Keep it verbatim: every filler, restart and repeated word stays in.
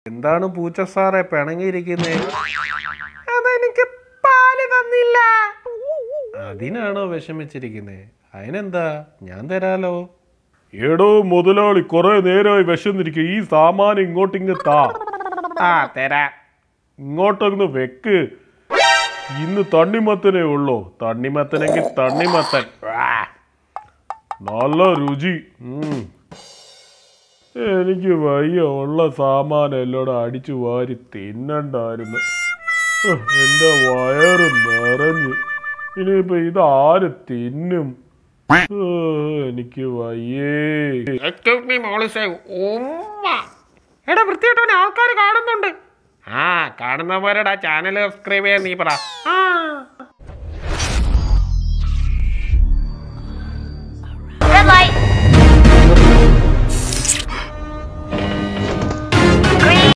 എന്താണ് പൂച്ച സാറേ പിണങ്ങിയിരിക്കുന്നേ? അതെനിക്ക് പാല് തന്നില്ല. അതിനാണോ വിഷമിച്ചിരിക്കുന്നേ? അതിനെന്താ, ഞാൻ തരാലോ. എടോ മുതലാളി, കുറെ നേരമായി വിശന്നിരിക്കുക. ഈ സാമാനം ഇങ്ങോട്ടിങ്ങ് താ. ആ തരാ. ഇങ്ങോട്ടൊന്ന് വെക്ക്. ഇന്ന് തണ്ണിമത്തനേ ഉള്ളൂ. തണ്ണിമത്തനെങ്കിൽ തണ്ണിമത്തൻ. നല്ല രുചി. എനിക്ക് വയ്യ. ഉള്ള സാമാനം എല്ലോടെ അടിച്ചു വാരി തിന്നണ്ടായിരുന്നു. എന്റെ വയറ് നിറഞ്ഞു. ഇനിയിപ്പോ ഇതാര് തിന്നും? എനിക്ക് വയ്യേ. എടാ വൃത്തിയായിട്ടവനെ ആൾക്കാർ കാണുന്നുണ്ട്. ആ കാണുന്നവരുടെ ചാനൽ സബ്സ്ക്രൈബ് ചെയ്യാൻ നീ പറ. ആ